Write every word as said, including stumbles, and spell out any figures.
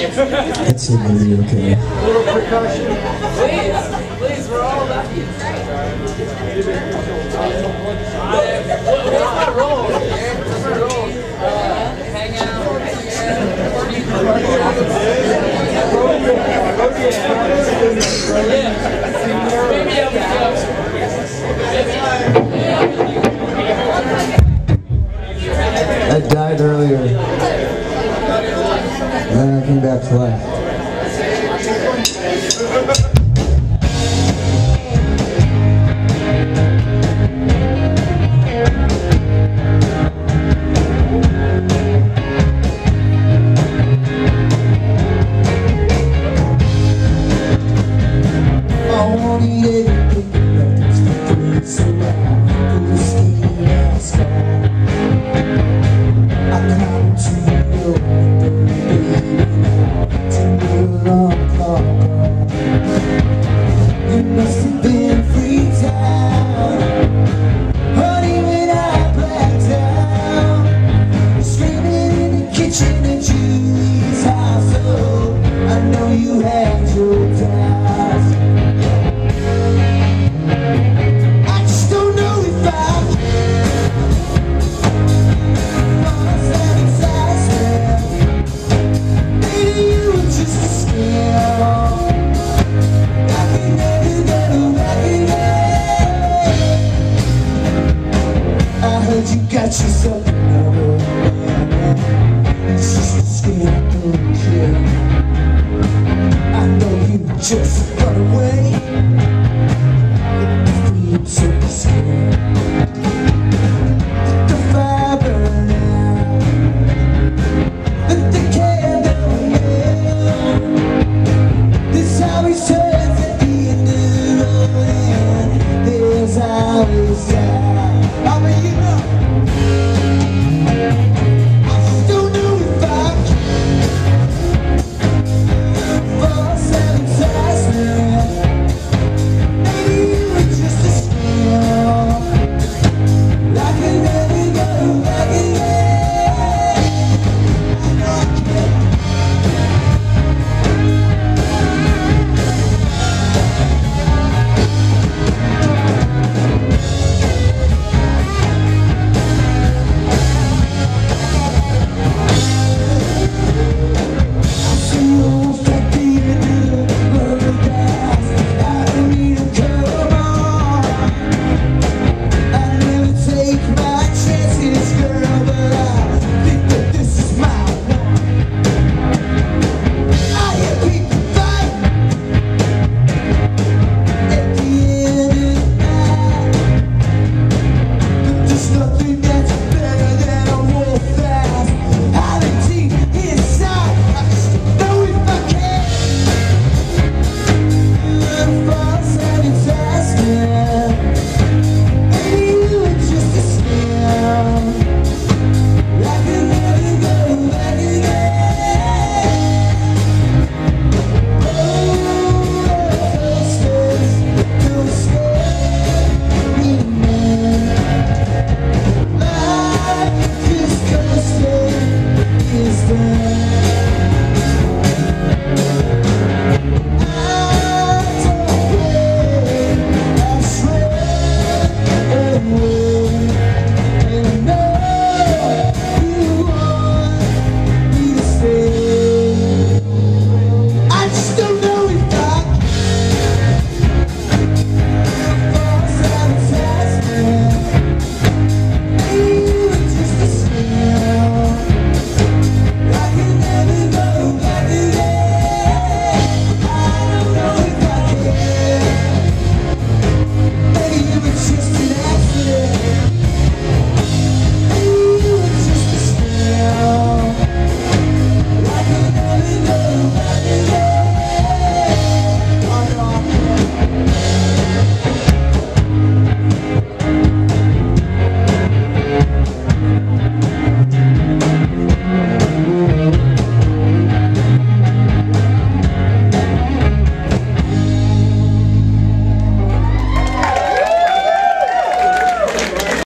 It's gonna be okay. A little percussion. Please, please, we're all lucky. What's my role? What's my role? Uh, hang out. Yeah. Maybe I'll be up. I died earlier, and then I came back to life. I won't eat anything that's good, so I put a skin and scar. I come to you, baby, to be a long call. You must have been free time, honey, when I blacked out, screaming in the kitchen at Julie's household. I know you had your doubts. I just don't know if I you got yourself another man. It's just a skin I don't care. I know you just run away.